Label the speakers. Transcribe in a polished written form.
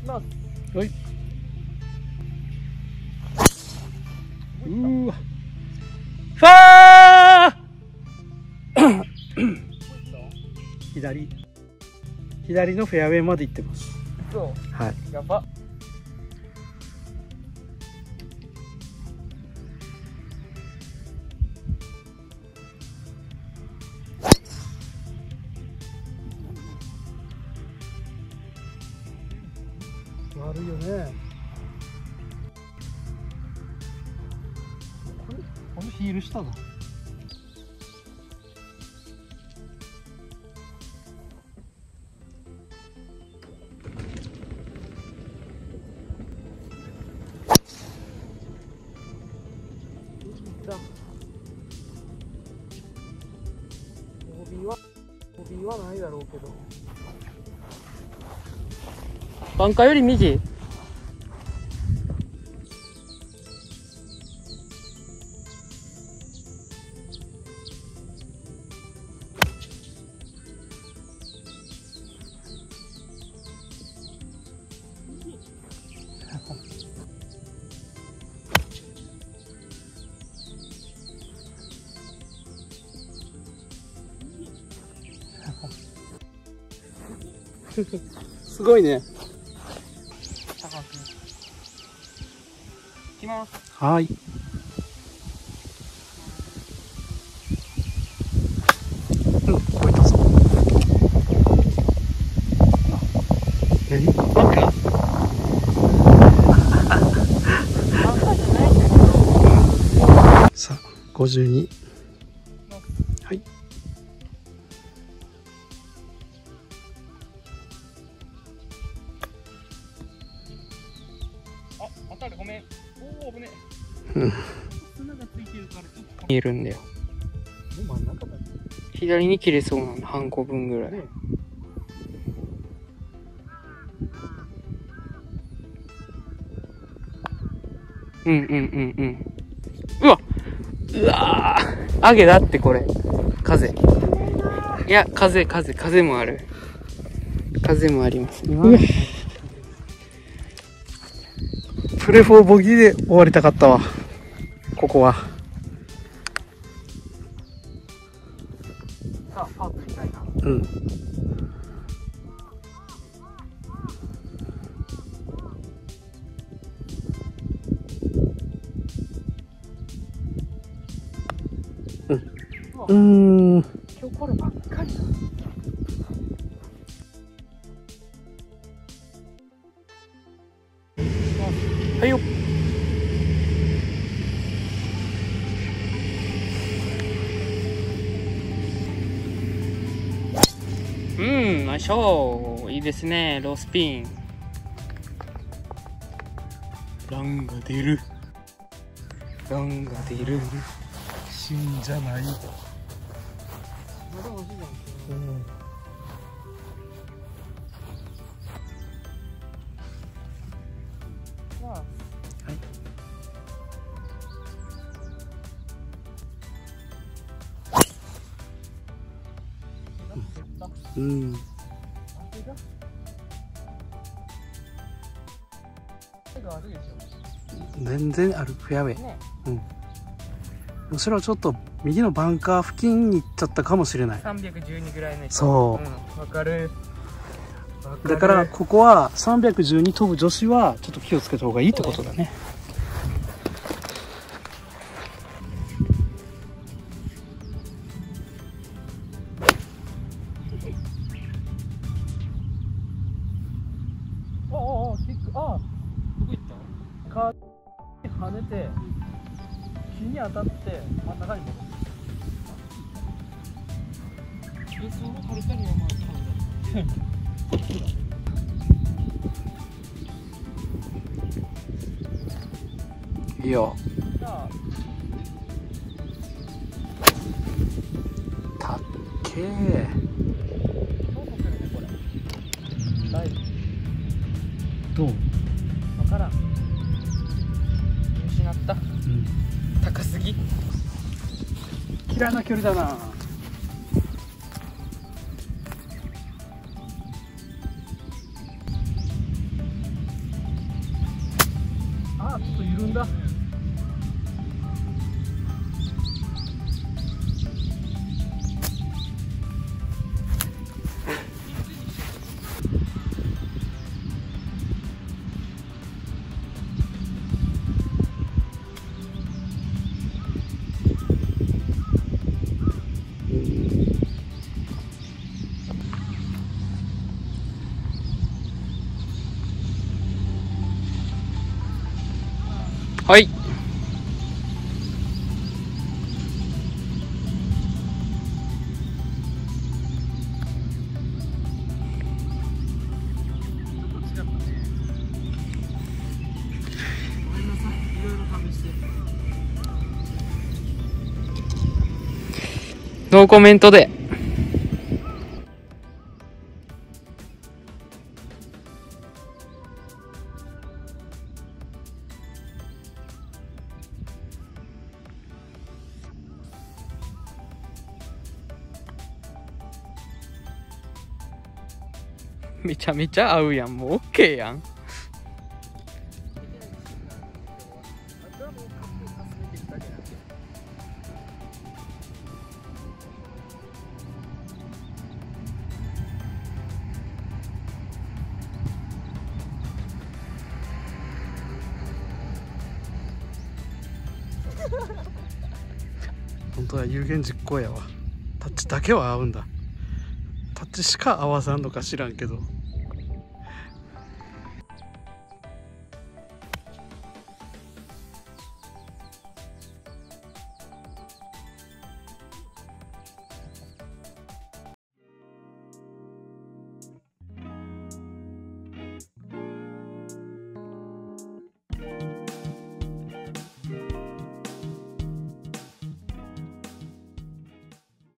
Speaker 1: ます。
Speaker 2: はい。うわ。ファー左のフェアウェイまで行ってます。
Speaker 1: そう。
Speaker 2: はい。
Speaker 1: やば。
Speaker 2: 悪いよね。このヒール下だ。帯はないだろうけど。
Speaker 1: バンカーより右。
Speaker 2: すごいね。
Speaker 1: 高く。行きます。
Speaker 2: はい。うん、超えたぞ。何？バンカー？
Speaker 1: バンカーじゃないんだけど。
Speaker 2: さあ、52。はい。
Speaker 1: あ、当たる、ごめん。おお、危ね
Speaker 2: うん。
Speaker 1: 砂がついてるからちょっと見えるんだよ。
Speaker 2: 真ん中だね。
Speaker 1: 左に切れそうなの、半個分ぐらい。
Speaker 2: ね。
Speaker 1: うんうんうんうん。うわー上げだってこれ。風。いや、風もある。風もあります。うわ
Speaker 2: プレフォーボギーで終わりたかったわ。ここは。
Speaker 1: さあ、パートみたいな。
Speaker 2: うん。うん。
Speaker 1: 今日こればっかりだ。はいよ。ナイスショー。いいですね、ロースピン。ランが出る。ランが出る。
Speaker 2: 死んじゃない。
Speaker 1: まだ欲しいじゃん。
Speaker 2: うん。
Speaker 1: まあ、
Speaker 2: はい。うん。全然あるフェアウェイ。
Speaker 1: ね、
Speaker 2: うん。むしろちょっと右のバンカー付近に行っちゃったかもしれない。
Speaker 1: 312ぐらいの人。
Speaker 2: そう。
Speaker 1: わかる。
Speaker 2: だからここは312飛ぶ女子はちょっと気をつけた方がいいってことだね。
Speaker 1: おキック、どこ行った？カーに跳ねて木に当たって真ん中に戻る。そのはるかにはまあ
Speaker 2: いいよ。
Speaker 1: じゃあ
Speaker 2: たっけー。
Speaker 1: どうこけるねこれ。だいぶ
Speaker 2: どう？
Speaker 1: わからん。見失った。
Speaker 2: うん。
Speaker 1: 高すぎ。
Speaker 2: 嫌いな距離だな。 分だ。
Speaker 1: はい。ノーコメントで。めちゃめちゃ合うやん。もう OK やん。
Speaker 2: 本当は有言実行やわ。タッチだけは合うんだ。タッチしか合わさんのか知らんけど。